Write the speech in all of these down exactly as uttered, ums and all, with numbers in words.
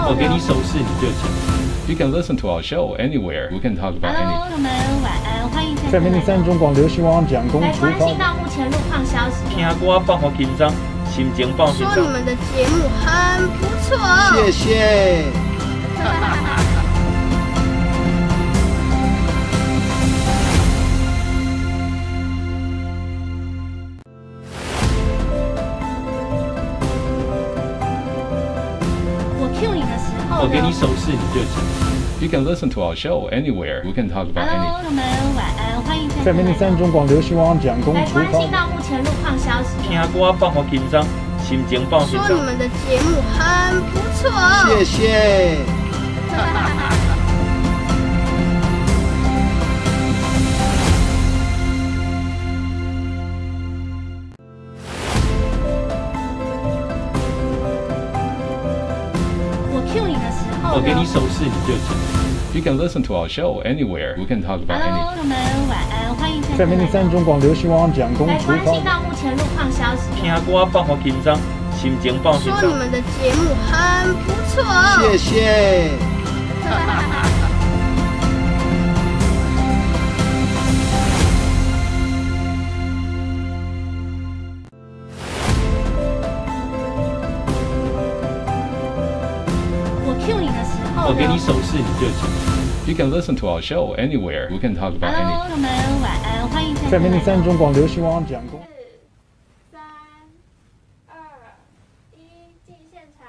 后我给你手势你就讲。You can listen to our show anywhere. We can talk about anything. 朋友们晚安，欢迎在明三中广流行网蒋公来厨房。 关心到目前路况消息。 听歌放好紧张，心情放轻松。 说你们的节目很不错， 谢谢。 我给你手势你就讲。You can listen to our show anywhere. We can talk about anything. 朋友们晚安，欢迎在明三中广流行网蒋公来厨房。 关心到目前路况消息。 听歌放好紧张，心情放轻松。 说你们的节目很不错， 谢谢。 我给你手势你就讲。You can listen to our show anywhere. We can talk about anything. 朋友们晚安，欢迎在明三中广流行网蒋公来厨房。 关心到目前路况消息。 听歌放好紧张，心情放轻松。 说你们的节目很不错， 谢谢。 我给你手势你就讲。You can listen to our show anywhere. We can talk about anything. 朋友们晚安，欢迎在明三中广流行网蒋公。 三二一，进现场。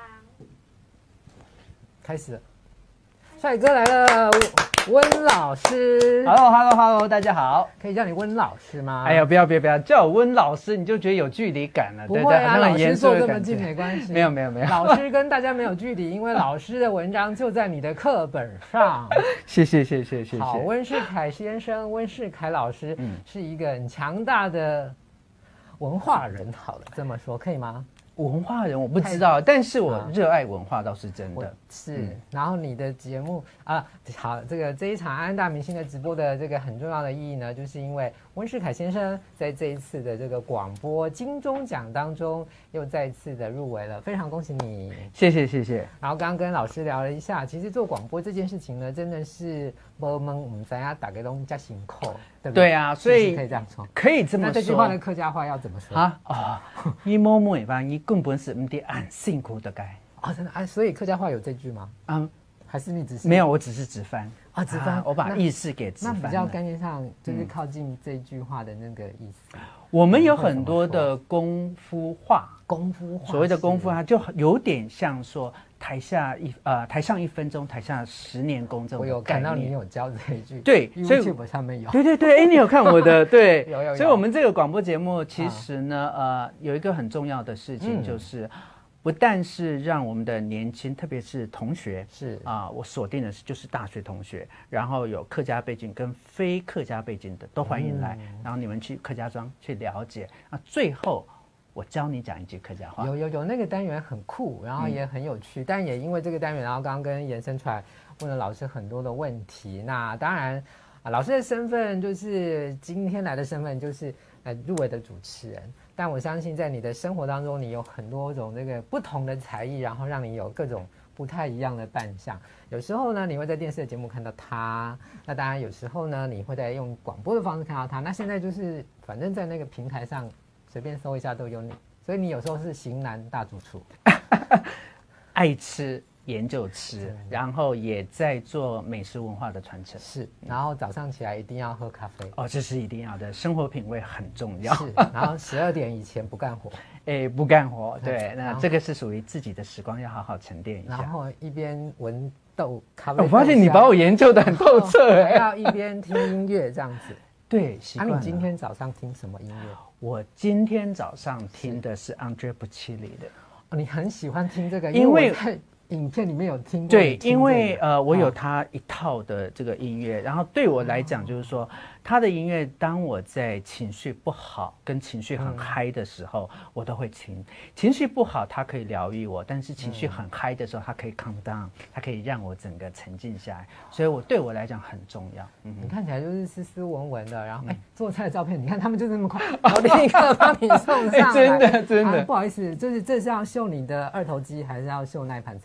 开始了，帅哥来了，温老师。 Hello Hello Hello， 大家好， 可以叫你温老师吗？ 哎呀，不要不要不要，叫我温老师你就觉得有距离感了， 不会啊，老师坐这么近近没关系。 没有没有没有， 老师跟大家没有距离，因为老师的文章就在你的课本上。 谢谢谢谢谢谢。 好，温世凯先生，温世凯老师，嗯，是一个很强大的文化人。好了，这么说可以吗？ 文化人我不知道，但是我热爱文化倒是真的。 是，嗯、然后你的节目啊，好，这个这一场安大明星的直播的这个很重要的意义呢，就是因为温世凯先生在这一次的这个广播金钟奖当中又再次的入围了，非常恭喜你！ 谢谢谢谢。 然后刚刚跟老师聊了一下，其实做广播这件事情呢，真的是没门我们咱家打给东加辛苦，对不对？ 对啊，所以是是可以这样说， 可以这么说。 那这句话的客家话要怎么说啊？哦，一摸摸尾巴，一根本是唔得按辛苦的该。 哦，真的啊，所以客家话有这句吗？ 嗯， 还是你只是没有，我只是直翻啊，直翻、啊， 我把意思给直翻。 那比较概念上就是靠近这句话的那个意思。嗯、 我们有很多的功夫话， 功夫话， 所谓的功夫话就有点像说台下一呃台上一分钟，台下十年功这种。 我有看到你有教这一句， 对， 所以 YouTube 上面有。 对对对，哎，你有看我的？对， 有有有。 所以我们这个广播节目其实呢，呃，有一个很重要的事情就是。嗯不但是让我们的年轻，特别是同学， 是啊、呃，我锁定的是就是大学同学，然后有客家背景跟非客家背景的都欢迎来，嗯、然后你们去客家庄去了解。那最后我教你讲一句客家话。 有有有，那个单元很酷，然后也很有趣，嗯、但也因为这个单元，然后刚刚跟延伸出来问了老师很多的问题。那当然啊，老师的身份就是今天来的身份就是呃入围的主持人。但我相信，在你的生活当中，你有很多种这个不同的才艺，然后让你有各种不太一样的扮相。有时候呢，你会在电视的节目看到他；那当然，有时候呢，你会在用广播的方式看到他。那现在就是，反正在那个平台上随便搜一下都有你。所以你有时候是型男大主厨， 爱吃。研究吃，然后也在做美食文化的传承。 是，然后早上起来一定要喝咖啡。 哦，这是一定要的，生活品味很重要。 是，然后十二点以前不干活。 哎，不干活，对，那这个是属于自己的时光，要好好沉淀一下。 然后一边闻豆咖啡、 哦，我发现你把我研究的很透彻， 还要一边听音乐这样子。 对，习惯了。 那、啊、你今天早上听什么音乐？ 我今天早上听的是 Andre Bocelli 的。 哦，你很喜欢听这个， 因为。 影片里面有听过， 对，因为呃，我有他一套的这个音乐，然后对我来讲就是说，他的音乐，当我在情绪不好跟情绪很嗨的时候，我都会听。情绪不好，它可以疗愈我，但是情绪很嗨的时候，它可以 calm down， 它可以让我整个沉静下来，所以我对我来讲很重要。 嗯，你看起来就是斯斯文文的，然后哎，做菜的照片，你看他们就这么快，我立刻帮你送上来。 真的真的， 不好意思，就是这是要秀你的二头肌，还是要秀那盘菜？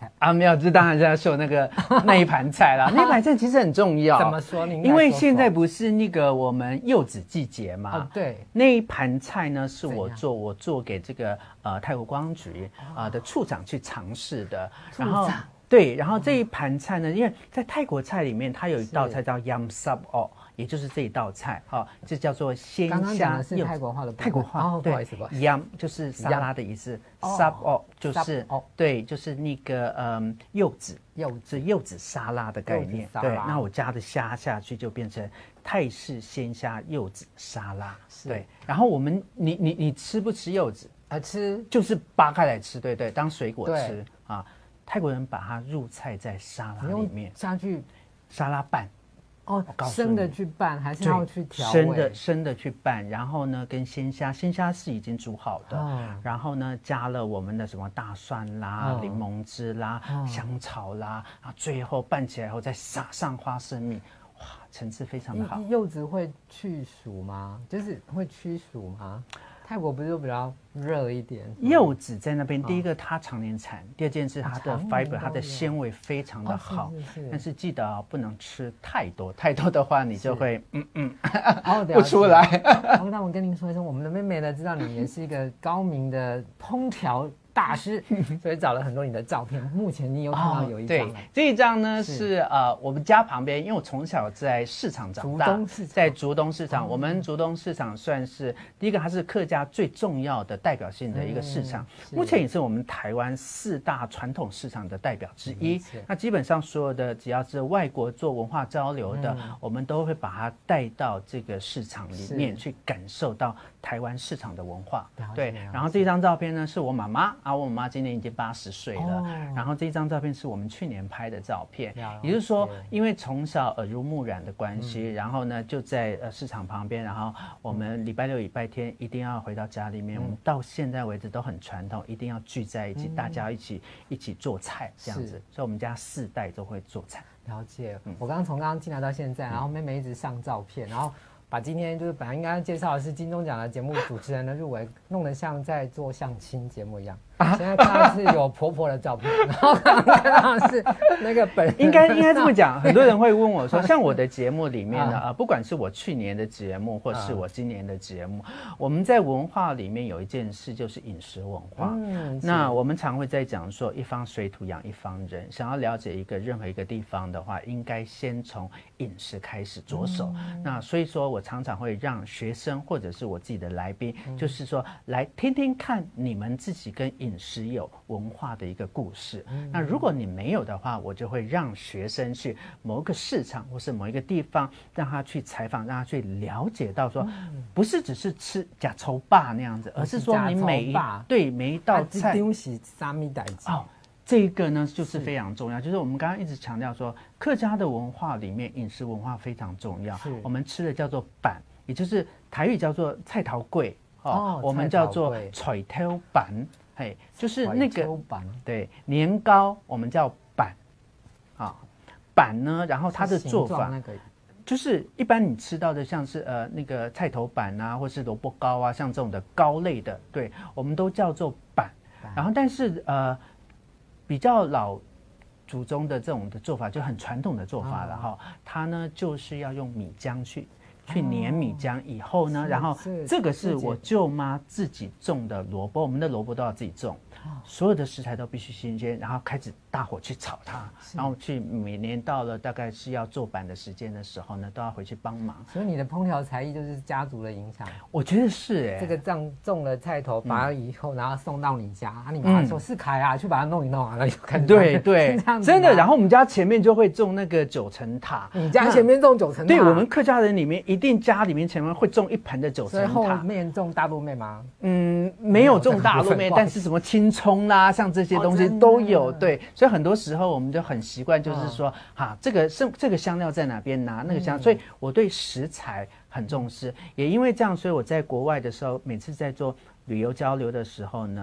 菜啊，没有，这当然是要说那个那一盘菜啦。那一盘菜其实很重要。 怎么说？您因为现在不是那个我们柚子季节嘛？ 哦，对。 那一盘菜呢，是我做，我做给这个呃泰国观光局啊、呃、的处长去尝试的。然后对，然后这一盘菜呢，因为在泰国菜里面，它有一道菜叫 Yam Sub O。也就是这一道菜，哈、哦，这叫做鲜虾。 刚刚讲的是泰国话的， 泰国话， 哦，不好意思，不好意思。 Yam 就是沙拉的意思 ，Sub O 就是对，就是那个嗯柚子，柚子柚子沙拉的概念。对，那我加的虾下去就变成泰式鲜虾柚子沙拉。对，然后我们你你你吃不吃柚子？ 啊，吃， 就是扒开来吃，对对，当水果吃啊。泰国人把它入菜在沙拉里面， 下去沙拉拌。 哦，生的去拌还是要去调味？ 生的生的去拌，然后呢，跟鲜虾，鲜虾是已经煮好的， 哦、 然后呢，加了我们的什么大蒜啦、哦、柠檬汁啦、哦、香草啦，然后最后拌起来后再撒上花生米，哇，层次非常的好。 柚子会去暑吗？就是会驱暑吗？泰国不是都比较热一点？ 柚子在那边，第一个它常年产，第二件事它的 fiber 它的纤维非常的好， 哦、是是是， 但是记得啊、哦，不能吃太多，太多的话你就会嗯嗯哦不出来。 好，那我跟您说一声，我们的妹妹呢知道你也是一个高明的烹调大师，所以找了很多你的照片。目前你有看到有一张、哦， 对，这一张呢是, 是呃我们家旁边，因为我从小在市场长大，在竹东市场、哦，我们竹东市场算是第一个，它是客家最重要的代表性的一个市场，嗯、目前也是我们台湾四大传统市场的代表之一。那基本上所有的只要是外国做文化交流的，嗯、我们都会把它带到这个市场里面去感受到台湾市场的文化。对，然后这张照片呢是我妈妈。啊，我妈妈今年已经八十岁了、哦，然后这张照片是我们去年拍的照片，也就是说，因为从小耳濡目染的关系、嗯，然后呢就在呃市场旁边，然后我们礼拜六、礼拜天一定要回到家里面、嗯，我们到现在为止都很传统，一定要聚在一起，嗯、大家一起一起做菜这样子，所以我们家四代都会做菜。 了解，嗯、我刚刚从刚刚进来到现在，然后妹妹一直上照片，然后。把今天就是本来应该介绍的是金钟奖的节目主持人的入围，弄得像在做相亲节目一样。啊、现在看到是有婆婆的照片，然后刚刚看到是那个本人。 应该应该这么讲，很多人会问我说，像我的节目里面呢，啊、呃，不管是我去年的节目，或是我今年的节目，啊、我们在文化里面有一件事就是饮食文化。嗯，那我们常会在讲说，一方水土养一方人，想要了解一个任何一个地方的话，应该先从饮食开始着手。嗯、那所以说我常常会让学生或者是我自己的来宾，嗯、就是说来听听看你们自己跟饮食有文化的一个故事。嗯、那如果你没有的话，我就会让学生去某个市场或是某一个地方，让他去采访，让他去了解到说，嗯、不是只是吃假抽霸那样子，而是说你每一对每一道菜丢是三米代志哦。这个呢就是非常重要，就是我们刚刚一直强调说，客家的文化里面饮食文化非常重要。我们吃的叫做板，也就是台语叫做菜头粿哦，哦我们叫做菜头板，嘿，就是那个对年糕，我们叫板啊，板呢，然后它的做法。那个就是一般你吃到的像是呃那个菜头板啊，或是萝卜糕啊，像这种的糕类的，对，我们都叫做板。然后但是呃。比较老祖宗的这种的做法就很传统的做法了哈，它呢就是要用米浆去去碾米浆以后呢，然后这个是我舅妈自己种的萝卜，我们的萝卜都要自己种，所有的食材都必须新鲜，然后开始大火去炒它，然后去每年到了大概是要做板的时间的时候呢，都要回去帮忙。 所以你的烹调才艺就是家族的影响， 我觉得是哎、欸， 这个种种了菜头，拔了以后，嗯、然后送到你家，啊，你妈说是凯啊，去把它弄一弄啊，然后开始对对，真的。然后我们家前面就会种那个九层塔， 你家前面种九层塔？ 对，我们客家人里面一定家里面前面会种一盆的九层塔。 所以后面种大陆妹吗？ 嗯，没有种大陆妹，但是什么青葱啦，像这些东西都有。哦、对，所以很多时候我们就很习惯，就是说，哈、哦，这个是这个香料在哪边拿那个香，嗯、所以我对食材很重视。也因为这样，所以我在国外的时候，每次在做旅游交流的时候呢。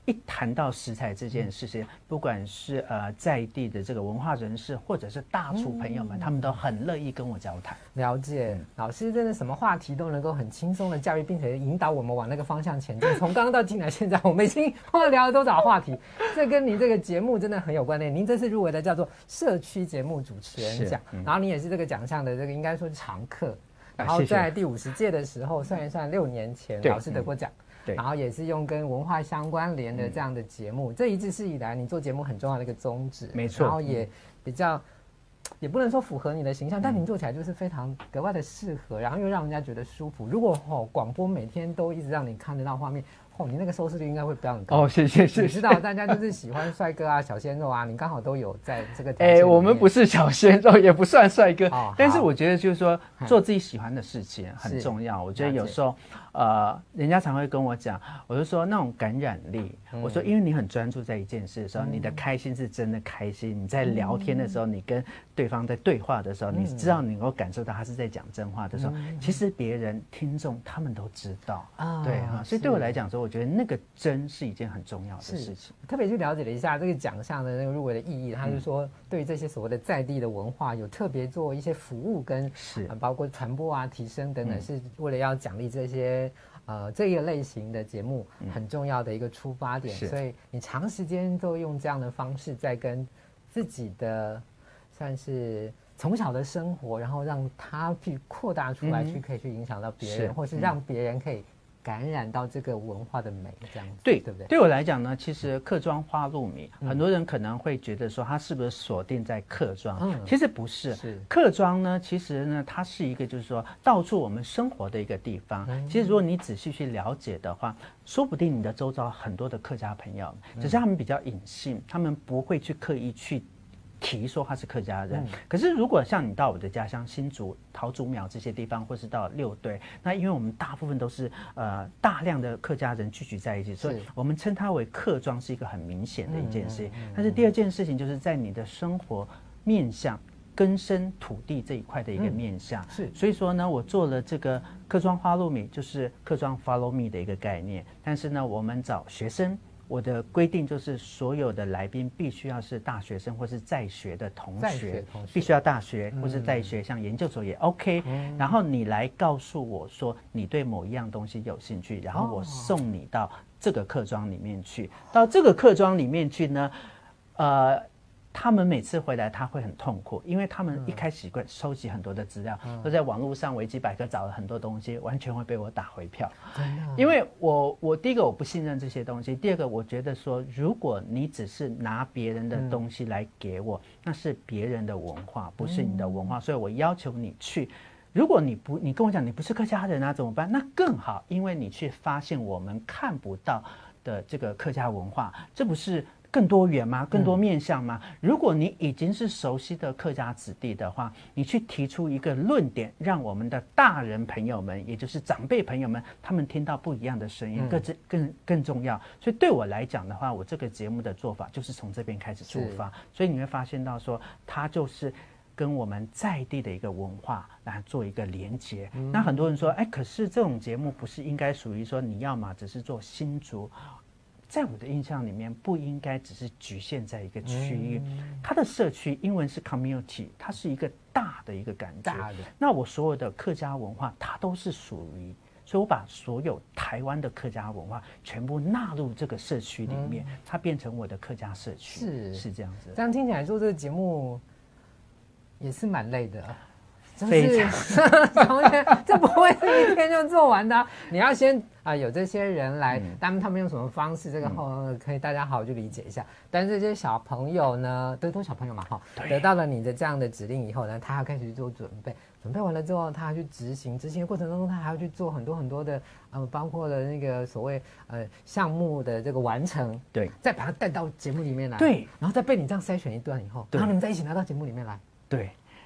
一谈到食材这件事情，不管是呃在地的这个文化人士，或者是大厨朋友们，他们都很乐意跟我交谈。 了解，老师真的什么话题都能够很轻松的教育，并且引导我们往那个方向前进。从刚刚到进来，现在我们已经不知道聊了多少话题，这跟您这个节目真的很有关联。您这次入围的叫做社区节目主持人奖，嗯、然后你也是这个奖项的这个应该说是常客。然后在第五十届的时候，算一算六年前老师得过奖。对，然后也是用跟文化相关联的这样的节目，嗯、这一直是以来你做节目很重要的一个宗旨。 没错， 然后也比较，也不能说符合你的形象，嗯、但您做起来就是非常格外的适合，然后又让人家觉得舒服。如果哦广播每天都一直让你看得到画面，哦，你那个收视率应该会比较很高。 哦，谢谢谢谢。 你知道大家就是喜欢帅哥啊、小鲜肉啊，你刚好都有在这个。 哎，我们不是小鲜肉，也不算帅哥，哦、但是我觉得就是说做自己喜欢的事情很重要。我觉得有时候。呃，人家常会跟我讲，我就说那种感染力，嗯、我说因为你很专注在一件事的时候，嗯、你的开心是真的开心。你在聊天的时候，嗯、你跟对方在对话的时候，嗯、你知道你能够感受到他是在讲真话的时候，嗯、其实别人听众他们都知道啊，对啊，所以对我来讲说，我觉得那个真是一件很重要的事情。 特别去了解了一下这个奖项的那个入围的意义，他就说对于这些所谓的在地的文化有特别做一些服务跟是、呃、包括传播啊、提升等等，嗯、是为了要奖励这些。呃，这一个类型的节目很重要的一个出发点，嗯、所以你长时间都用这样的方式在跟自己的算是从小的生活，然后让它去扩大出来，嗯、去可以去影响到别人，或是让别人可以感染到这个文化的美，这样子， 对对不对？ 对我来讲呢，其实客庄花露米，嗯、很多人可能会觉得说，它是不是锁定在客庄？嗯、其实不是，是客庄呢，其实呢，它是一个就是说到处我们生活的一个地方。嗯、其实如果你仔细去了解的话，说不定你的周遭很多的客家朋友，只是他们比较隐性，他们不会去刻意去。提说他是客家人，嗯、可是如果像你到我的家乡新竹、桃竹苗这些地方，或是到六队，那因为我们大部分都是呃大量的客家人聚集在一起，所以我们称它为客庄是一个很明显的一件事情。嗯嗯嗯、但是第二件事情就是在你的生活面向根深土地这一块的一个面向，嗯、是，所以说呢，我做了这个客庄花露米，就是客庄 Follow Me 的一个概念，但是呢，我们找学生。我的规定就是所有的来宾必须要是大学生或是在学的同学，同学必须要大学或是在学，嗯、像研究所也 OK，嗯。然后你来告诉我说你对某一样东西有兴趣，然后我送你到这个客庄里面去。哦、到这个客庄里面去呢，呃。他们每次回来他会很痛苦，因为他们一开始会收集很多的资料，嗯、都在网络上维基百科找了很多东西，完全会被我打回票。因为我我第一个我不信任这些东西，第二个我觉得说，如果你只是拿别人的东西来给我，嗯、那是别人的文化，不是你的文化，嗯、所以我要求你去。如果你不，你跟我讲你不是客家人啊，怎么办？那更好，因为你去发现我们看不到的这个客家文化，这不是。更多元吗？更多面向吗？嗯、如果你已经是熟悉的客家子弟的话，你去提出一个论点，让我们的大人朋友们，也就是长辈朋友们，他们听到不一样的声音，更更更重要。所以对我来讲的话，我这个节目的做法就是从这边开始出发。所以你会发现到说，它就是跟我们在地的一个文化来做一个连结。嗯、那很多人说，哎，可是这种节目不是应该属于说你要嘛只是做新竹？在我的印象里面，不应该只是局限在一个区域，嗯、它的社区英文是 community， 它是一个大的一个感觉。大的，那我所有的客家文化，它都是属于，所以我把所有台湾的客家文化全部纳入这个社区里面，嗯、它变成我的客家社区，是是这样子。 这样听起来做这个节目也是蛮累的。 非常， 这不会是一天就做完的、啊。你要先啊、呃，有这些人来，嗯、他们他们用什么方式，这个后、嗯、可以大家好好去理解一下。但是这些小朋友呢，都都小朋友嘛，哈，得到了你的这样的指令以后呢，他要开始去做准备，准备完了之后，他要去执行，执行的过程当中，他还要去做很多很多的，呃，包括了那个所谓呃项目的这个完成， 对， 再把它带到节目里面来， 对， 然后再被你这样筛选一段以后，然后你们再一起拿到节目里面来， 对。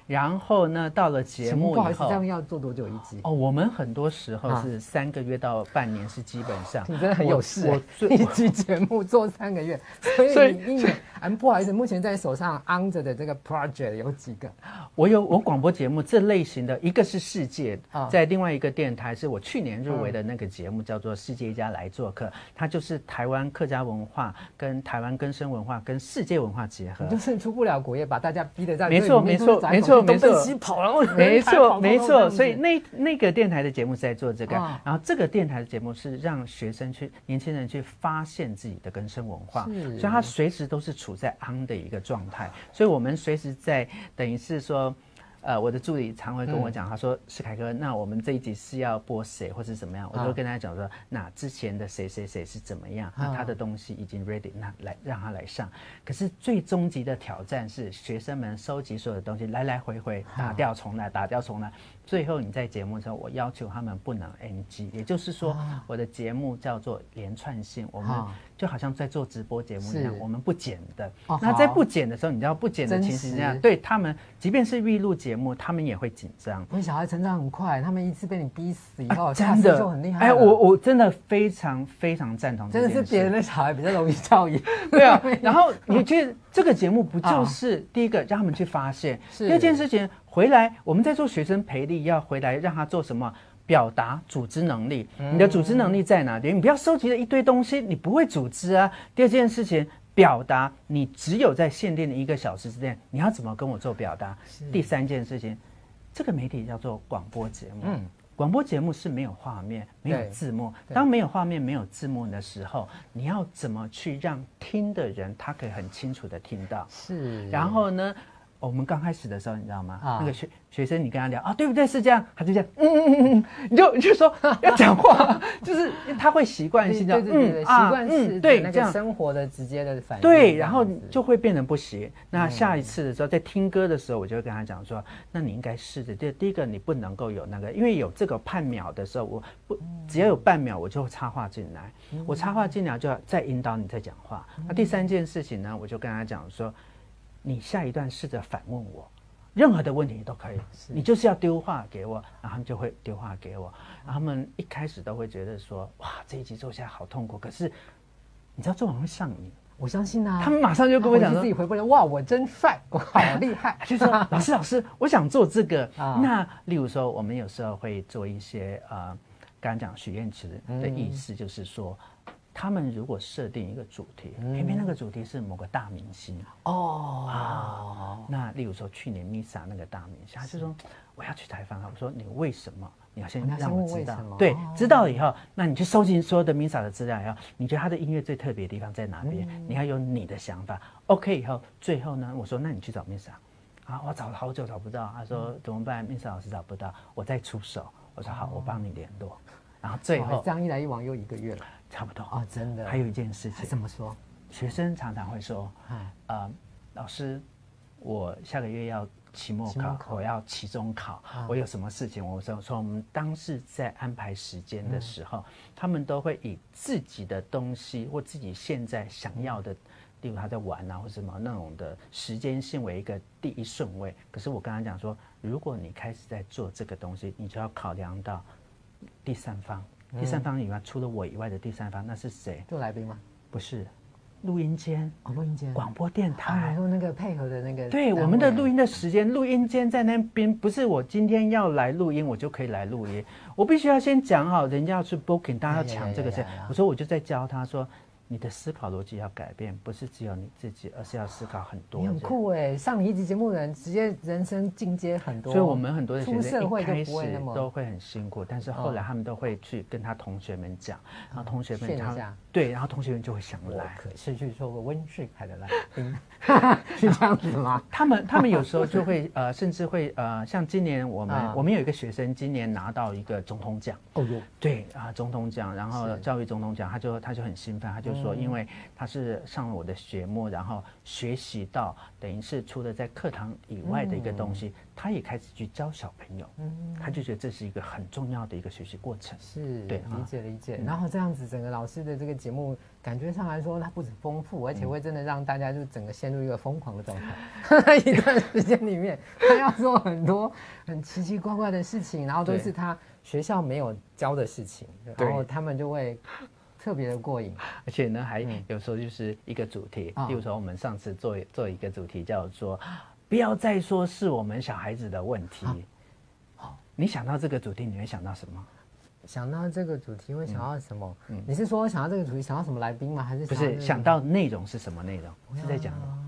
然后呢，到了节目以后， 不好意思，这样要做多久一集？ 哦，我们很多时候是三个月到半年，是基本上。 你真的很有事、 我我一集节目做三个月，所以你一年，嗯，不好意思，目前在手上昂着的这个 project 有几个？ 我有我广播节目这类型的，一个是世界，哦、在另外一个电台是我去年入围的那个节目，嗯、叫做《世界一家来做客》，它就是台湾客家文化跟台湾根生文化跟世界文化结合。 你就是出不了国业，把大家逼得这样。 没错，没错，没错，没错。 西跑，然后没错，没错。所以那那个电台的节目是在做这个，哦、然后这个电台的节目是让学生去、年轻人去发现自己的根生文化，所以他随时都是处在 on 的一个状态。所以我们随时在，等于是说。呃，我的助理常会跟我讲，他说：“世凯哥，那我们这一集是要播谁，或是怎么样？”我就会跟他讲说：“那之前的谁谁谁是怎么样？那他的东西已经 ready， 那来让他来上。可是最终极的挑战是学生们收集所有的东西，来来回回打掉重来，打掉重来。最后你在节目的时候，我要求他们不能 N G， 也就是说，我的节目叫做连串性，我们就好像在做直播节目一样，我们不剪的。那在不剪的时候，你知道不剪的情形下，对他们，即便是预录节目，他们也会紧张。 因为小孩成长很快，他们一次被你逼死以后， 啊、真的就很厉害。 哎，我我真的非常非常赞同这件事。 真的是别人的小孩比较容易教育。 对啊，然后你觉得这个节目不就是第一个让他们去发现，第二件事情回来，我们在做学生培力，要回来让他做什么？表达组织能力，你的组织能力在哪里？你不要收集了一堆东西，你不会组织啊。第二件事情，表达，你只有在限定的一个小时之内，你要怎么跟我做表达？第三件事情，这个媒体叫做广播节目，嗯，广播节目是没有画面、没有字幕。当没有画面、没有字幕的时候，你要怎么去让听的人他可以很清楚的听到？ 是， 然后呢？我们刚开始的时候，你知道吗？啊、那个学学生，你跟他聊啊，对不对？是这样，他就这样，嗯嗯嗯嗯，你就你就说要讲话，就是他会习惯性的， 对对对，习惯式对那个生活的直接的反应， 对，然后就会变成不行。那下一次的时候，在听歌的时候，我就会跟他讲说，那你应该试着，第第一个你不能够有那个，因为有这个半秒的时候，我不只要有半秒，我就插话进来，我插话进来就要再引导你再讲话。那第三件事情呢，我就跟他讲说。你下一段试着反问我，任何的问题都可以，你就是要丢话给我，然后他们就会丢话给我。然后他们一开始都会觉得说，哇，这一集做下来好痛苦。可是你知道做完会上瘾， 我相信啊。 他们马上就跟我讲说， 自己回过来，哇，我真帅，我好厉害。 就说老师老师，我想做这个。那例如说，我们有时候会做一些呃，刚刚讲许愿池的意思，就是说。他们如果设定一个主题，偏偏那个主题是某个大明星哦啊，那例如说去年 Misa 那个大明星，他就说我要去采访他，我说你为什么？你要先让我知道，对，知道了以后，那你去收集所有的 Misa 的资料以后，你觉得他的音乐最特别的地方在哪边？你要有你的想法。OK 以后，最后呢，我说那你去找 Misa 啊，我找了好久找不到，他说怎么办 ？Misa 老师找不到，我再出手。我说好，我帮你联络。然后最后这样一来一往又一个月了。 差不多哦，真的。 还有一件事情， 怎么说？ 学生常常会说，呃，老师，我下个月要期末考，我要期中考，啊、我有什么事情？我说说，我们当时在安排时间的时候，嗯、他们都会以自己的东西或自己现在想要的，例如他在玩啊或什么那种的时间性为一个第一顺位。可是我跟他讲说，如果你开始在做这个东西，你就要考量到第三方。第三方以外，除了我以外的第三方，那是谁？ 就来宾吗？ 不是，录音间哦，录音间， 广播电台， 然后那个配合的那个， 对，我们的录音的时间，录音间在那边，不是我今天要来录音，我就可以来录音，我必须要先讲好，人家要去 booking， 大家要抢这个钱。我说我就在教他说。你的思考逻辑要改变，不是只有你自己，而是要思考很多。 你很酷哎！上你一集节目的人，直接人生进阶很多。 所以我们很多的学生一开始都会很辛苦，但是后来他们都会去跟他同学们讲，然后同学们他对，然后同学们就会想来。 可是去做个温顺海的来宾，是这样子吗？ 他们他们有时候就会呃，甚至会呃，像今年我们、啊、我们有一个学生今年拿到一个总统奖。 哦哟， 对啊，总统奖，然后教育总统奖，他就他就很兴奋，他就。 就是说，因为他是上了我的节目，然后学习到，等于是除了在课堂以外的一个东西，他也开始去教小朋友，他就觉得这是一个很重要的一个学习过程。 是， 对， 理解理解。然后这样子，整个老师的这个节目，感觉上来说，它不止丰富，而且会真的让大家就整个陷入一个疯狂的状态。一段时间里面，他要做很多很奇奇怪怪的事情，然后都是他学校没有教的事情，然后他们就会特别的过瘾。 而且呢，还有时候就是一个主题， 嗯、 例如说我们上次做做一个主题叫做“不要再说是我们小孩子的问题”啊。你想到这个主题，你会想到什么？ 想到这个主题会想到什么？嗯，你是说想到这个主题想到什么来宾吗？还是不是想到内容是什么内容？是在讲什么？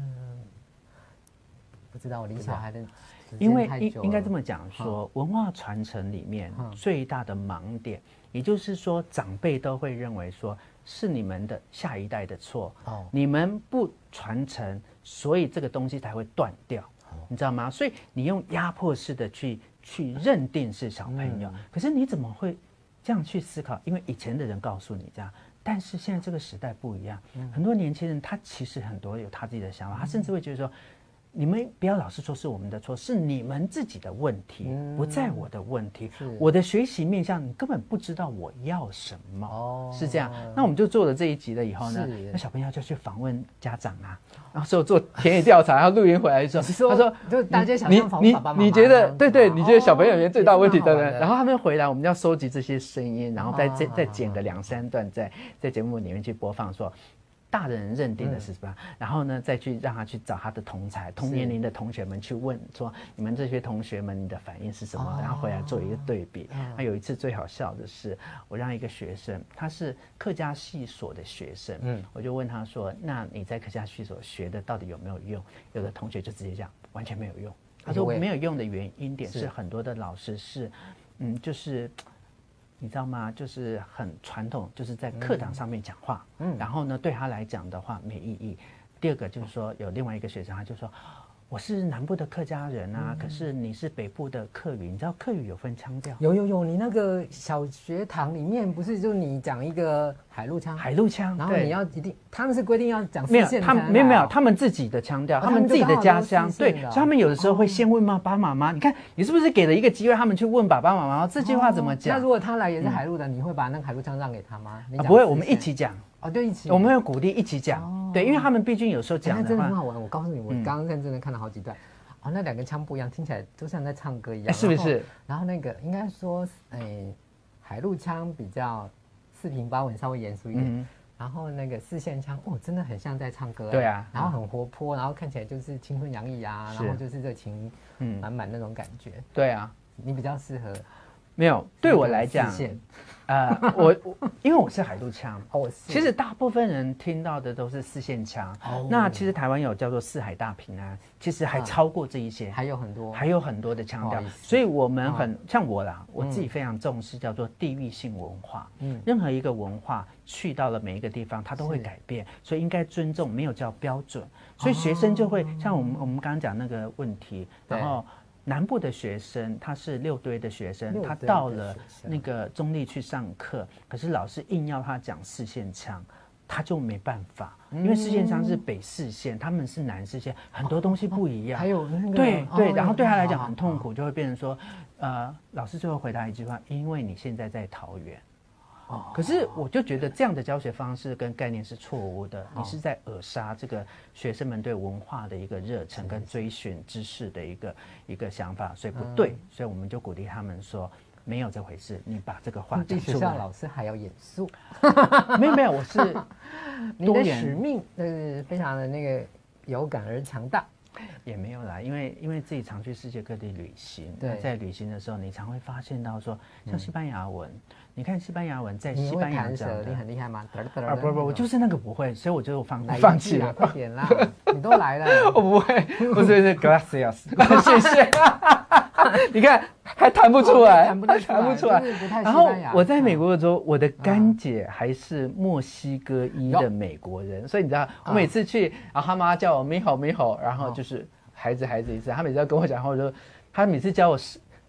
不知道，我离小孩的因为应应该这么讲说，文化传承里面最大的盲点，也就是说长辈都会认为说是你们的下一代的错，哦，你们不传承，所以这个东西才会断掉，你知道吗？所以你用压迫式的去去认定是小朋友，嗯，可是你怎么会这样去思考？因为以前的人告诉你这样。但是现在这个时代不一样，嗯，很多年轻人他其实很多有他自己的想法，他甚至会觉得说，你们不要老是说是我们的错，是你们自己的问题，嗯，不在我的问题。我的学习面向你根本不知道我要什么，哦，是这样。那我们就做了这一集了以后呢，那小朋友就去访问家长啊，然后说做田野调查，然后录音回来之后，他说就大家想象访问爸爸妈妈， 你觉得对对，你觉得小朋友里面最大问题的人，然后他们回来，我们要收集这些声音，然后再再再剪个两三段，在在节目里面去播放说。大人认定的是什么？嗯，然后呢，再去让他去找他的同才、同年龄的同学们去问说：“你们这些同学们，你的反应是什么？”哦，然后回来做一个对比。那，嗯，有一次最好笑的是，我让一个学生，他是客家系所的学生，嗯，我就问他说：“那你在客家系所学的到底有没有用？”有的同学就直接讲完全没有用。他说没有用的原因点是很多的老师是，嗯，就是。你知道吗？就是很传统，就是在课堂上面讲话，嗯，然后呢，对他来讲的话没意义。第二个就是说，有另外一个学生，他就说，我是南部的客家人啊，嗯，可是你是北部的客语，你知道客语有分腔调？ 有有有，你那个小学堂里面不是就你讲一个海陆腔， 海陆腔， 然后你要一定，他们是规定要讲四线腔， 没有，他们没有没有，他们自己的腔调，哦，他们自己的家乡，对，所以他们有的时候会先问爸爸妈妈，你看你是不是给了一个机会，他们去问爸爸妈妈这句话怎么讲？ 那如果他来也是海陆的，你会把那个海陆腔让给他吗？ 啊，不会，我们一起讲。 哦，就一起， 我们会鼓励一起讲，对，因为他们毕竟有时候讲的话， 真的很好玩。我告诉你，我刚刚认真的看了好几段。哦，那两个腔不一样，听起来就像在唱歌一样， 是不是？ 然后那个应该说，哎，海陆腔比较四平八稳，稍微严肃一点。嗯，然后那个四线腔，哦，真的很像在唱歌。 对啊。 然后很活泼，然后看起来就是青春洋溢啊，然后就是热情满满那种感觉。 对啊， 你比较适合。 没有，对我来讲，呃，我我因为我是海陆腔， 哦， 其实大部分人听到的都是四线腔。哦，那其实台湾有叫做四海大平安，其实还超过这一些， 还有很多， 还有很多的腔调。所以我们很像我啦，我自己非常重视叫做地域性文化。嗯，任何一个文化去到了每一个地方，它都会改变，所以应该尊重，没有叫标准。所以学生就会像我们我们刚刚讲那个问题，然后。南部的学生，他是六堆的学生，他到了那个中立去上课，可是老师硬要他讲四线腔，他就没办法，因为四线腔是北四线，他们是南四线，很多东西不一样。 还有那个对对，然后对他来讲很痛苦，就会变成说，呃，老师最后回答一句话，因为你现在在桃园。哦，可是我就觉得这样的教学方式跟概念是错误的，哦，你是在扼杀这个学生们对文化的一个热忱跟追寻知识的一个一个想法，所以不对，嗯，所以我们就鼓励他们说没有这回事，你把这个话讲出来。 学校老师还要严肃， 没有没有，我是你的使命呃非常的那个有感而强大。 也没有啦，因为因为自己常去世界各地旅行，对，在旅行的时候，你常会发现到说，像西班牙文，嗯，你看西班牙文在西班牙讲的， 你很厉害吗？ 啊不不，我就是那个不会，所以我就放放弃了。 快点啦，你都来了， 我不会，不是是 gracias， 谢谢。你看还弹不出来， 弹不出来。 然后我在美国的时候，我的干姐还是墨西哥裔的美国人，所以你知道，我每次去，然后他妈叫我咪吼咪吼，然后就是孩子孩子一次，他每次要跟我讲话，我就他每次教我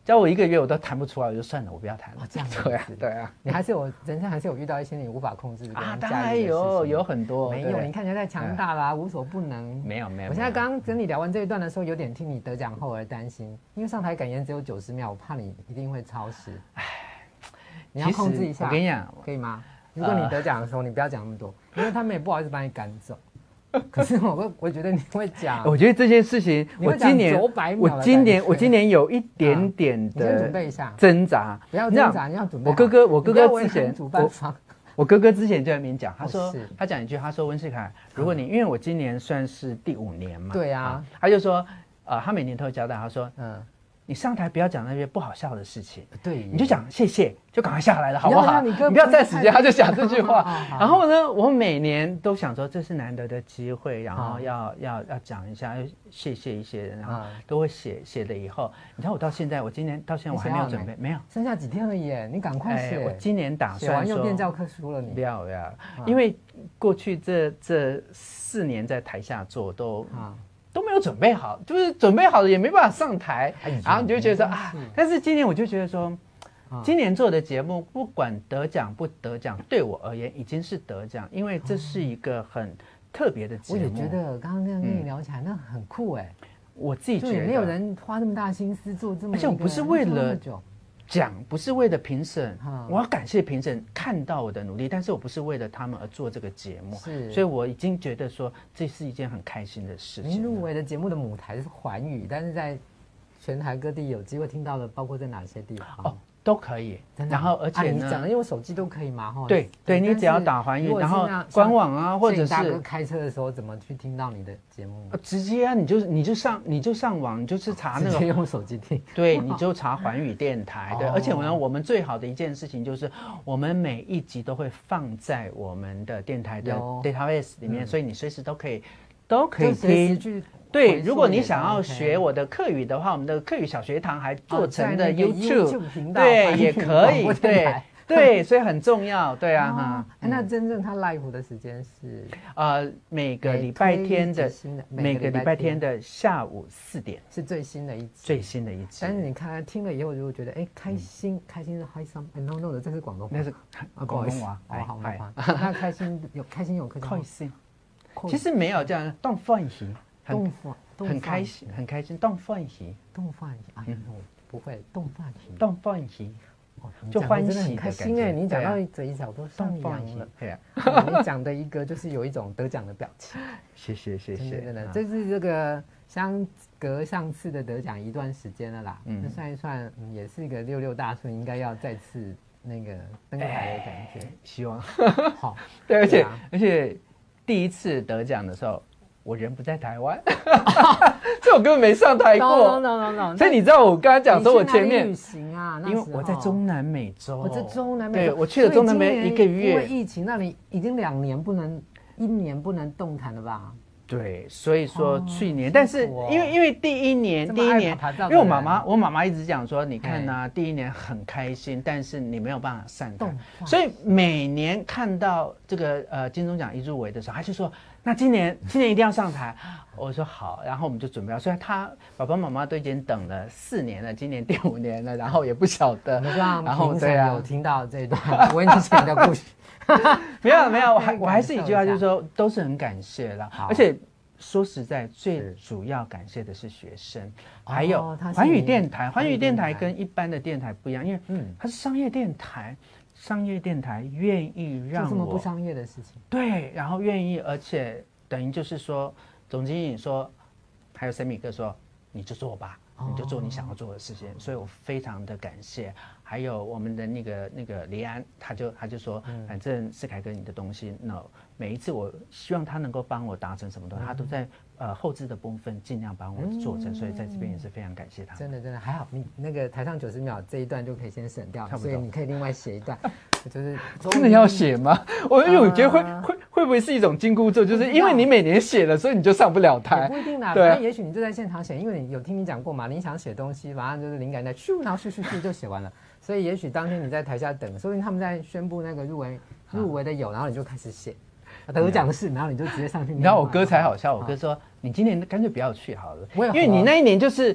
教我一个月我都弹不出来，我就算了，我不要弹了。 哦，这样子。 对啊，对啊。 你还是有人生还是有遇到一些你无法控制的啊，当然有，有很多。 没有，你看起来太强大啦，无所不能。 没有没有。 我现在刚刚跟你聊完这一段的时候，有点替你得奖后而担心，因为上台感言只有九十秒，我怕你一定会超时。唉，你要控制一下。 我跟你讲， 可以吗？如果你得奖的时候，你不要讲那么多，因为他们也不好意思把你赶走。可是我我觉得你会讲， 我觉得这件事情，我今年我今年我今年有一点点的准备一下挣扎， 不要挣扎，你要准备。 我哥哥我哥哥之前我我哥哥之前就在那边讲，他说他讲一句，他说温世凯，如果你因为我今年算是第五年嘛， 对啊， 他就说呃他每年都会交代，他说嗯。 你上台不要讲那些不好笑的事情， 对， 你就讲谢谢，就赶快下来了，好不好？你不要占时间，他就讲这句话。然后呢，我每年都想说这是难得的机会，然后要要要讲一下，谢谢一些人，然后都会写写了以后，你知道我到现在，我今年到现在我还没有准备，没有， 剩下几天而已，你赶快写。 我今年打算写完又变教科书了，你不要不要，因为过去这这四年在台下做都。都没有准备好，就是准备好了也没办法上台，哎、然后你就觉得说啊，但是今年我就觉得说，啊、今年做的节目不管得奖不得奖，对我而言已经是得奖，因为这是一个很特别的节目。 我也觉得刚刚那样跟你聊起来，嗯、那很酷哎， 我自己觉得没有人花这么大心思做这么， 而且我不是为了奖，不是为了评审， 嗯、 我要感谢评审看到我的努力，但是我不是为了他们而做这个节目， 是， 所以我已经觉得说这是一件很开心的事情。 您入围的节目的母台是环宇，但是在全台各地有机会听到的，包括在哪些地方？ 哦，都可以。然后而且呢， 啊、你讲的因为手机都可以嘛，哈。 对对，你只要打环宇，然后官网啊，或者是大哥开车的时候怎么去听到你的节目？ 直接啊，你就你就上你就上网，你就是查那个， 直接用手机听。 对，你就查环宇电台。对，而且呢，我们最好的一件事情就是，我们每一集都会放在我们的电台的 database 里面，所以你随时都可以都可以听。对，如果你想要学我的客语的话，我们的客语小学堂还做成的 YouTube， 对，也可以，对对，所以很重要，对啊哈。 那真正它 live 的时间是呃每个礼拜天的每个礼拜天的下午四点是最新的一集， 最新的一集。 但是你看听了以后，如果觉得哎开心开心的 high some， 哎 no no 的这是广东话， 那是广东话， 哦好麻烦。那开心有开心有开心，其实没有这样当欢喜。 动很开心，很开心，动欢喜， 动欢喜啊！不会，动欢喜， 动欢喜，就欢喜很开心哎！你讲到嘴角都上扬了，对啊，你讲的一个就是有一种得奖的表情。 谢谢谢谢， 真的，这是这个相隔上次的得奖一段时间了啦。嗯，算一算，也是一个六六大顺，应该要再次那个登台的感觉。 希望好， 对，而且而且第一次得奖的时候。我人不在台湾，所以我根本没上台过。 no no no no。 所以你知道我刚才讲说，我前面旅行啊， 因为我在中南美洲， 我在中南美洲，对我去了中南美一个月。 因为疫情，那你已经两年不能，一年不能动弹了吧？ 对，所以说去年，但是因为因为第一年第一年，因为我妈妈我妈妈一直讲说，你看呐，第一年很开心，但是你没有办法上台，所以每年看到这个呃金钟奖一入围的时候，她就说。那今年今年一定要上台，我说好，然后我们就准备了。所以他爸爸妈妈都已经等了四年了，今年第五年了，然后也不晓得。 然后对啊，有听到这一段温情的故事。 没有没有，我还我还是一句话，就是说都是很感谢啦。而且说实在，最主要感谢的是学生，还有环宇电台。环宇电台跟一般的电台不一样，因为嗯，它是商业电台。商业电台愿意让我做这么不商业的事情， 对，然后愿意，而且等于就是说，总经理说，还有森米哥说，你就做吧，你就做你想要做的事情，所以我非常的感谢。还有我们的那个那个黎安，他就他就说，嗯、反正世凯哥你的东西，那每一次我希望他能够帮我达成什么东西，嗯、他都在呃后置的部分尽量帮我做成，嗯、所以在这边也是非常感谢他。 真的真的还好，你那个台上九十秒这一段就可以先省掉，所以你可以另外写一段，就是真的要写吗？我因为我觉得会会会不会是一种紧箍咒，就是因为你每年写了，所以你就上不了台。 不一定啦，对，也许你就在现场写，因为你有听你讲过嘛，你想写东西，马上就是灵感在咻，然后咻咻咻就写完了。所以也许当天你在台下等，说不定他们在宣布那个入围入围的有，然后你就开始写得奖的事，然后你就直接上去。 你知道我哥才好笑，我哥说你今年干脆不要去好了，因为你那一年就是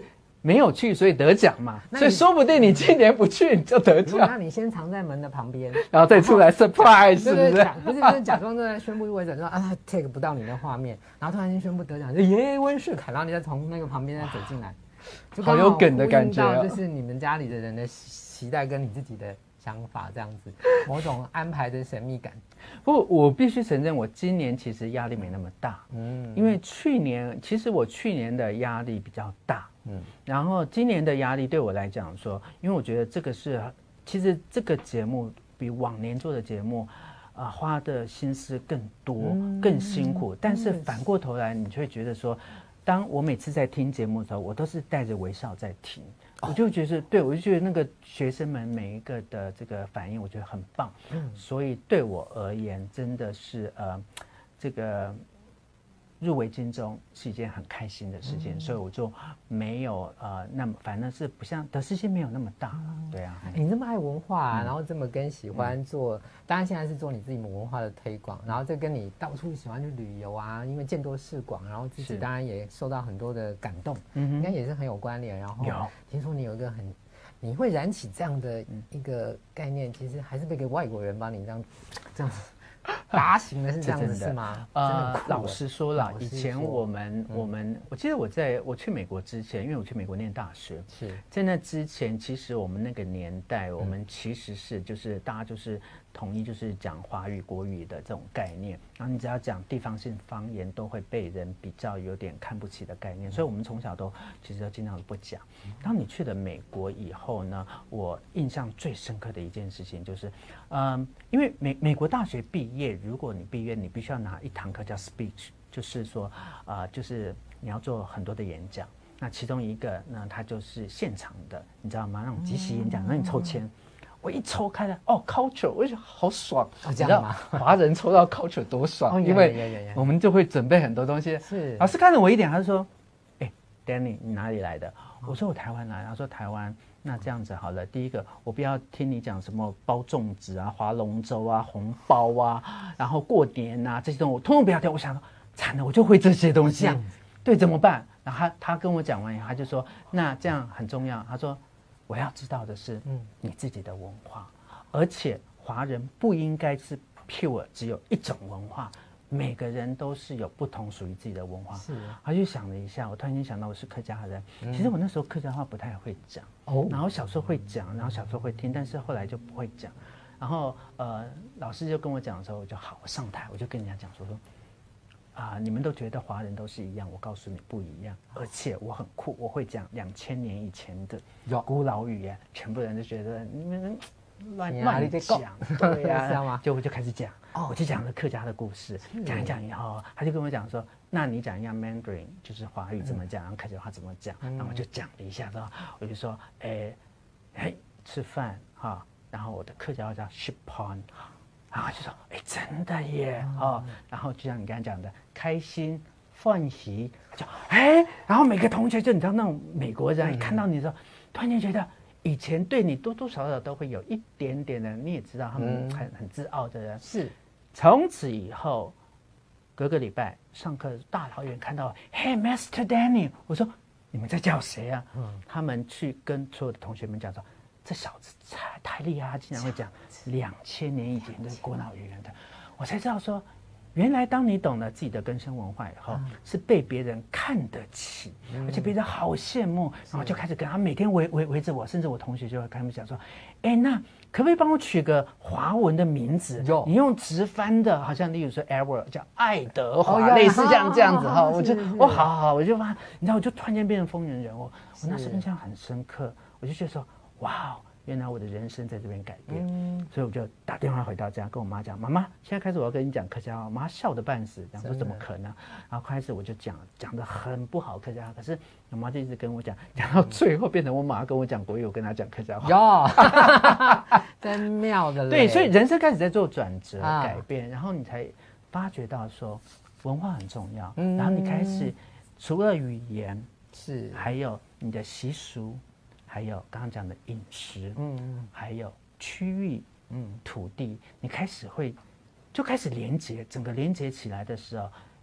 没有去，所以得奖嘛。 那所以说不定你今年不去，你就得奖。 那你先藏在门的旁边， 然后再出来 surprise， 是不是？ 假不是不是假装正在宣布入围者，说啊他 take 不到你的画面，然后突然间宣布得奖，就耶温世凯，然后你再从那个旁边再走进来，就好有梗的感觉、 哦，就是你们家里的人的期待跟你自己的想法这样子，某种安排的神秘感。 不过我必须承认，我今年其实压力没那么大，嗯，因为去年其实我去年的压力比较大，嗯，然后今年的压力对我来讲说，因为我觉得这个是，其实这个节目比往年做的节目，啊、呃，花的心思更多、嗯、更辛苦，但是反过头来，你就会觉得说，当我每次在听节目的时候，我都是带着微笑在听。我就觉得，对我就觉得那个学生们每一个的这个反应，我觉得很棒。嗯，所以对我而言，真的是呃，这个入围金钟是一件很开心的事情，嗯、所以我就没有呃，那么反正是不像得失心没有那么大了。嗯、对啊， 你这么爱文化、啊嗯，然后这么跟喜欢做，嗯、当然现在是做你自己文化的推广，然后这跟你到处喜欢去旅游啊，因为见多识广，然后自己当然也受到很多的感动，应该也是很有关联。然后听说你有一个很，你会燃起这样的一个概念，其实还是被个外国人帮你这样这样子。发行的是这样子是吗？ 呃，老实说了，以前我们、嗯、我们，我记得我在我去美国之前，因为我去美国念大学， 是在那之前，其实我们那个年代，我们其实是就是大家就是统一就是讲华语国语的这种概念，然后你只要讲地方性方言，都会被人比较有点看不起的概念，所以我们从小都其实都尽量都不讲。当你去了美国以后呢，我印象最深刻的一件事情就是，嗯，因为美美国大学毕业，如果你毕业，你必须要拿一堂课叫 speech， 就是说，啊、呃，就是你要做很多的演讲。那其中一个呢，它就是现场的，你知道吗？那种即席演讲，让你抽签。我一抽开了，哦 ，culture， 我就觉得好爽。 哦，这样吗？ 华人抽到 culture 多爽， 哦、 因为我们就会准备很多东西。 是。 老师看了我一点，他就说：“哎、欸、，Danny， 你哪里来的？”我说：“我台湾来。”他说：“台湾。”那这样子好了，第一个我不要听你讲什么包粽子啊、划龙舟啊、红包啊，然后过年啊这些东西，我通通不要听。我想说，惨了，我就会这些东西，对，怎么办？然后他他跟我讲完以后，他就说，那这样很重要。他说，我要知道的是，嗯，你自己的文化，而且华人不应该是 pure 只有一种文化。每个人都是有不同属于自己的文化。是，他就想了一下，我突然间想到我是客家人，嗯、其实我那时候客家话不太会讲，哦，然后小时候会讲，然后小时候会听，但是后来就不会讲。然后呃，老师就跟我讲的时候，我就好，我上台我就跟人家讲说说，啊、呃，你们都觉得华人都是一样，我告诉你不一样，而且我很酷，我会讲两千年以前的古老语言，全部人都觉得你们乱乱讲，对呀、啊，就我就开始讲。哦、我就讲了客家的故事，讲一讲以后，他就跟我讲说：“那你讲一下 Mandarin， 就是华语怎么讲，然后客家话怎么讲。嗯”然后我就讲了一下，然后我就说：“哎，哎，吃饭哈。”然后我的客家话叫 “shipon”， 然后就说：“哎，真的耶！”哦，然后就像你刚才讲的，开心、欢喜，就哎，然后每个同学就你知道那种美国人，一看到你的时候，突然间觉得。以前对你多多少少都会有一点点的，你也知道他们很、嗯、很自傲的人。是，从此以后，隔个礼拜上课，大老远看到，嘿 ，Master Danny， 我说你们在叫谁啊？嗯，他们去跟所有的同学们讲说，这小子太太厉害，他竟然会讲两千年以前的古老语言的，我才知道说。原来，当你懂了自己的根深文化以后，嗯、是被别人看得起，嗯、而且别人好羡慕，然后就开始跟他每天围围围着我，甚至我同学就会跟他们讲说：“哎，那可不可以帮我取个华文的名字？你用直翻的，好像例如说 Edward 叫爱德华，哦、类似像这样子哈。”我就我好好好，我就发，你知道，我就突然间变成风云人物，我那时候印象很深刻，我就觉得说：“哇！”原来我的人生在这边改变，嗯、所以我就打电话回到家，跟我妈讲：“妈妈，现在开始我要跟你讲客家话。”我妈笑得半死，讲说怎么可能？然后开始我就讲，讲得很不好客家话，可是我妈就一直跟我讲，讲到最后变成我妈要跟我讲国语，我跟她讲客家话。 哟，真妙的嘞！ 对，所以人生开始在做转折、啊、改变，然后你才发觉到说文化很重要，嗯、然后你开始除了语言是，还有你的习俗。还有刚刚讲的饮食，嗯，还有区域，嗯，土地，你开始会就开始连接，整个连接起来的时候，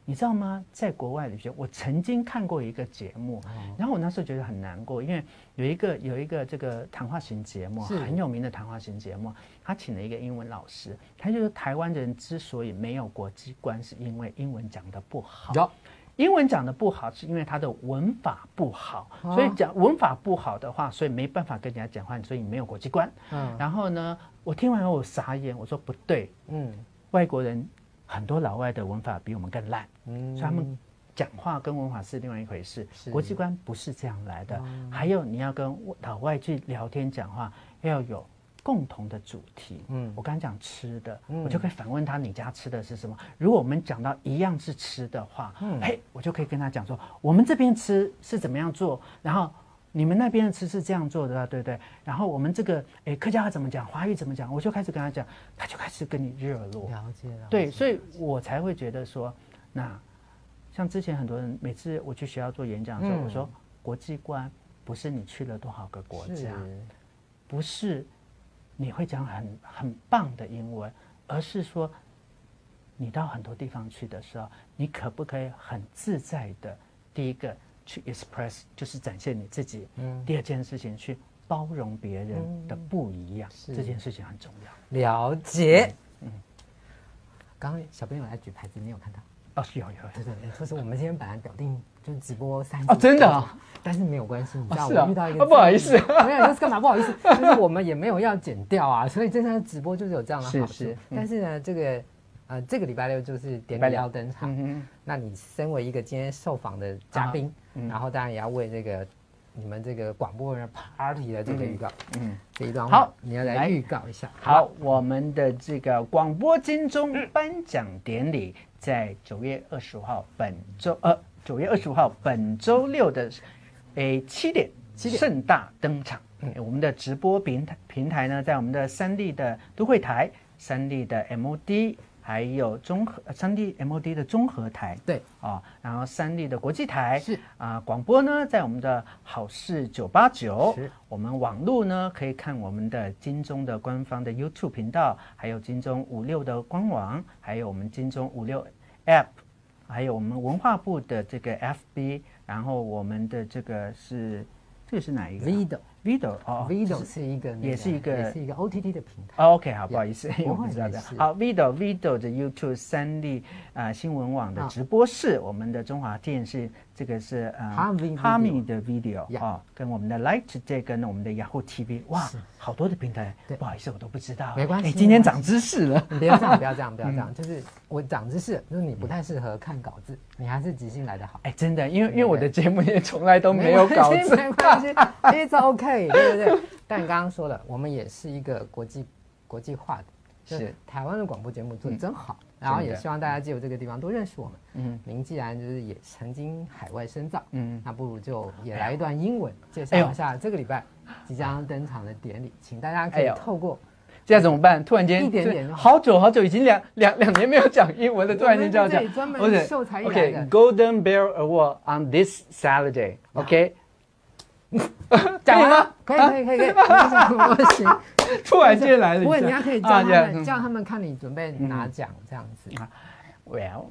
你知道吗？在国外旅行，我曾经看过一个节目，然后我那时候觉得很难过，因为有一个有一个这个谈话型节目，很有名的谈话型节目，他请了一个英文老师，他就说台湾人之所以没有国际观，是因为英文讲得不好。英文讲得不好，是因为它的文法不好，所以讲文法不好的话，所以没办法跟人家讲话，所以你没有国际观。嗯，然后呢，我听完后我傻眼，我说不对，嗯，外国人很多老外的文法比我们更烂，嗯，所以他们讲话跟文法是另外一回事，国际观不是这样来的。嗯、还有你要跟老外去聊天讲话，要有共同的主题。嗯，我刚才讲吃的，嗯、我就可以反问他你家吃的是什么。如果我们讲到一样是吃的话，嗯，哎，我就可以跟他讲说，我们这边吃是怎么样做，然后你们那边的吃是这样做的，对不对？然后我们这个，哎，客家话怎么讲，华语怎么讲，我就开始跟他讲，他就开始跟你热络。 了解了。 对，所以我才会觉得说，那像之前很多人每次我去学校做演讲的时候，嗯、我说国际观不是你去了多少个国家，不是你会讲很很棒的英文，而是说你到很多地方去的时候，你可不可以很自在的，第一个去 express 就是展现你自己，嗯，第二件事情去包容别人的不一样，嗯、这件事情很重要。 了解。嗯，刚刚小朋友来举牌子，你有看到？ 哦，有有。 对对对，就是我们今天本来表定就是直播三哦，真的啊。 但是没有关系，你知道、 哦啊、 我遇到一个、 哦、不好意思， 没有就是干嘛不好意思，就是我们也没有要剪掉啊，所以这次直播就是有这样的好处。是是嗯、但是呢，这个呃这个礼拜六就是典礼要登场，嗯、那你身为一个今天受访的嘉宾，啊嗯、然后当然也要为这个你们这个广播人 party 的这个预告，嗯，嗯这一段话好，你要来预告一下。 好，好我们的这个广播金钟颁奖典礼在九月二十五号，本周呃九月二十五号本周六的。诶，七点盛大登场。嗯，我们的直播平台平台呢，在我们的三立的都会台、三立的 M O D， 还有综合三立 M O D 的综合台。对啊、哦，然后三立的国际台是啊，广、呃、播呢在我们的好事九八九。我们网络呢可以看我们的金钟的官方的 YouTube 频道，还有金钟五六的官网，还有我们金钟五六 App， 还有我们文化部的这个 F B。然后我们的这个是，这个是哪一个 ？Vido，Vido 哦 ，Vido 是一个， 也是一个， 也是一个 O T T 的平台。 哦 OK， 好，不好意思，我不知道的。好 ，Vido，Vido 的 YouTube 三立啊、呃、新闻网的直播室，哦、我们的中华电视这个是呃哈密的 Video 啊、哦，跟我们的 Light Today 跟我们的 Yahoo T V， 哇，好多的平台，不好意思，我都不知道。 没关系， 今天长知识了。 你不要这样，不要这样，不要这样，就是我长知识，就是你不太适合看稿子，你还是即兴来的好。 哎，真的，因为因为我的节目也从来都没有稿子， 没关系 ，It's OK， 对不对？但你刚刚说了，我们也是一个国际国际化的，是台湾的广播节目做得真好，然后也希望大家借由这个地方多认识我们。嗯，您既然就是也曾经海外深造，嗯，那不如就也来一段英文介绍一下这个礼拜即将登场的典礼，请大家可以透过。 现在怎么办？突然间一点点， 好久好久，已经两两两年没有讲英文了，突然间就要讲。 专门秀才艺来的。 OK， Golden Bear Award on this Saturday。OK， 讲完了，可以可以可以可以，不行。 突然间来了， 不过人家可以叫他们叫他们看你准备拿奖这样子。 Well,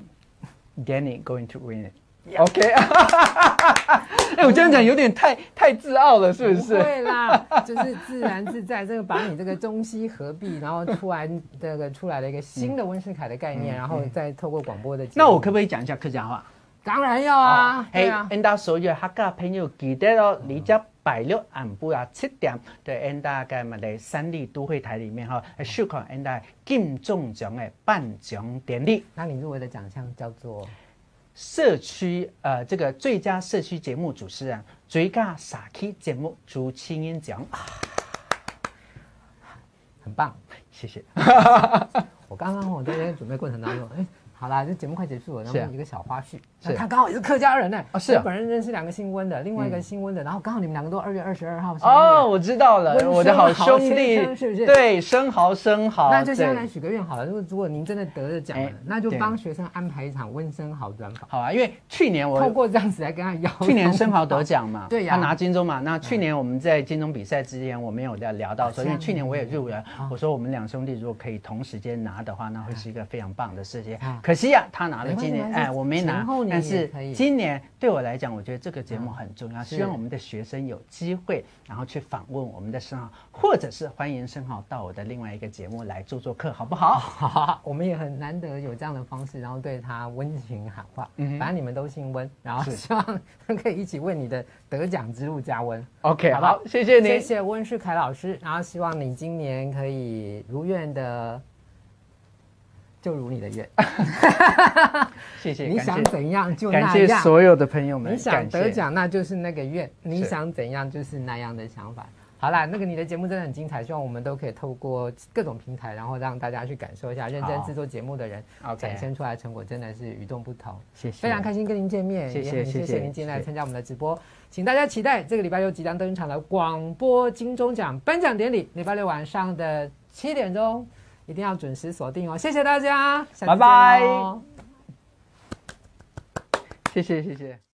Danny going to win it.OK， 哎，我这样讲有点太太自傲了，是不是？ 不会啦，就是自然自在，这个把你这个中西合璧，然后突然这个出来了一个新的温世凯的概念，嗯、然后再透过广播的。 那我可不可以讲一下客家话？ 当然要啊！ 嘿、哦，俺、啊、所有客家朋友記得哦，你只拜六晏晡啊七點，對俺大嘅咪嚟三立都會台裡面哈，收看俺大金鐘獎嘅頒獎典禮。 那你入圍的獎項叫做？ 社區呃，這個最佳社區節目主持人、最佳社區節目主持人獎， 很棒， 謝謝。 我剛剛我在準備過程當中，哎，好啦，這節目快結束了，然後一個小花絮，是他剛好也是客家人呢，哦，是我本人認識兩個姓溫的，另外一個姓溫的，然後剛好你們兩個都二月二十二號生日。 哦，我知道了，我的好兄弟， 是不是？ 對，生蠔生蠔。 那就先來許個願好了，如果如果您真的得了獎了，那就幫學生安排一場溫生蠔專訪。 好啊，因為去年我透過這樣子來跟他邀。 去年生蠔得獎嘛， 對呀， 他拿金鐘嘛。那去年我們在金鐘比賽之前，我們有聊到說，因為去年我也入圍，我說我們兩兄弟如果可以同時間拿的話，那會是一個非常棒的事情。 可惜呀、啊，他拿了今年， 没关系哎，我没拿前后，年但是也可以今年对我来讲，我觉得这个节目很重要， 是希望我们的学生有机会，然后去访问我们的生蚝，或者是欢迎生蚝到我的另外一个节目来做做客，好不好？ 好，我们也很难得有这样的方式，然后对他温情喊话。嗯，反正你们都姓温，然后希望可以一起为你的得奖之路加温。 OK， 好吧好，谢谢你， 谢谢温世凯老师，然后希望你今年可以如愿的，就如你的愿。 谢谢， 你想怎样就那样。 感谢所有的朋友们， 你想感谢得奖那就是那个愿，你想怎样就是那样的想法。好啦，那个你的节目真的很精彩，希望我们都可以透过各种平台，然后让大家去感受一下认真制作节目的人展现出来的成果真的是与众不同。 谢谢， 非常开心跟您见面， 谢谢， 也很谢谢谢您今天来参加我们的直播，请大家期待这个礼拜六即将登场的广播金钟奖颁奖典礼，礼拜六晚上的七点钟，一定要准时锁定哦。谢谢大家，下次见哦， 拜拜，谢谢谢谢。